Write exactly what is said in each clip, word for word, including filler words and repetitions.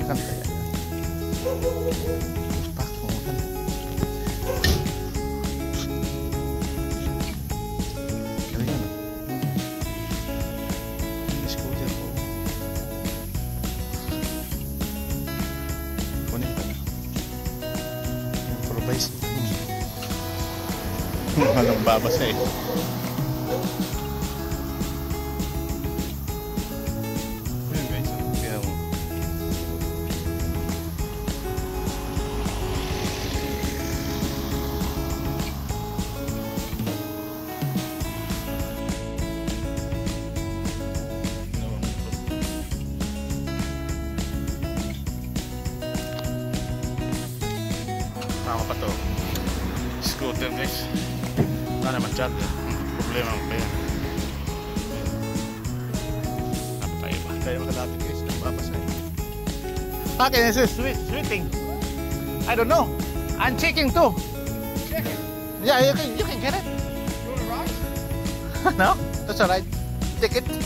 kan kaya. Pak mo kan. Kaya yan. Ini scooter ko. Kunin pa na. Improvise. Walang babasa eh. Tama pa to. Scooter guys. Wala naman charger. Problema mo pa yan. Napakaya ba? Kaya makalapit guys. Nagpapasay. Okay, this is sweet, sweeting. I don't know. I'm checking too. Checking? Yeah, you can, you can get it. You want to ride? No? That's alright. Take it.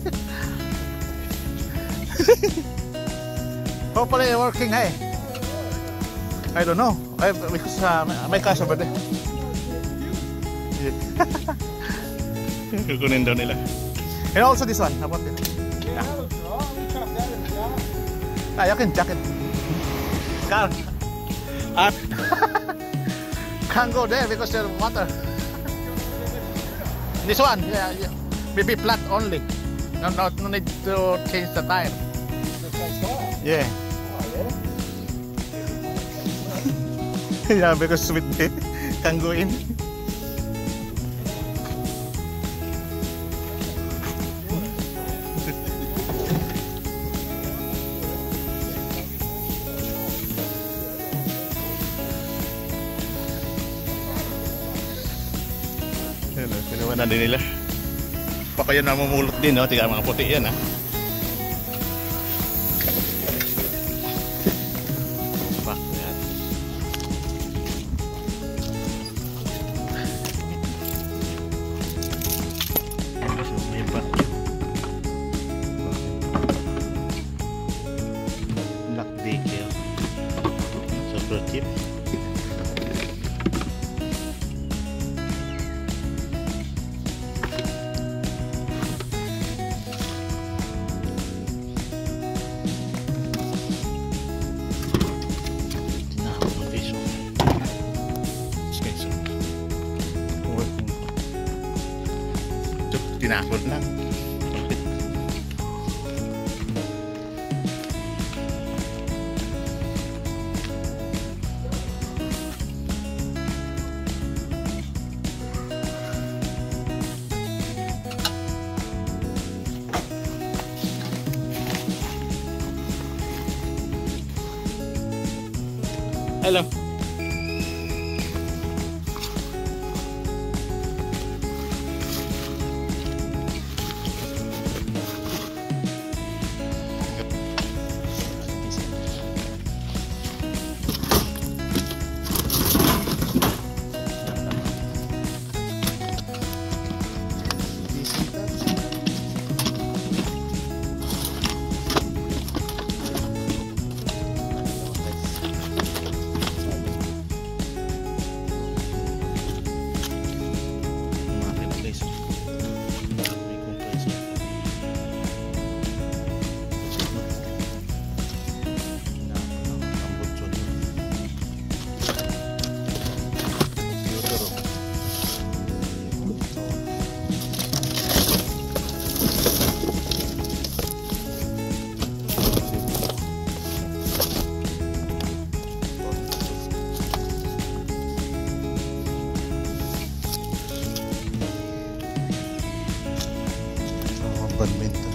Hopefully it's working, hey. I don't know. I, because uh, may cash over there. Kukunin daw nila. And also this one. How about it? Yeah, that looks right. We chuck that in the car. Ah, you can jack it. Can't. Uh, can't go there because there's water. This one, yeah, yeah. Maybe flat only. No, no, no need to change the tire. Yeah. Oh, yeah? Yeah, because with the can go in. Pinawanan din nila. Baka yan namumulot din, no? Tiga mga puti yan, ha? Fuck yan. So, may pa. Black decal. Super cheap. Tinakot lang. Hello. Badminton.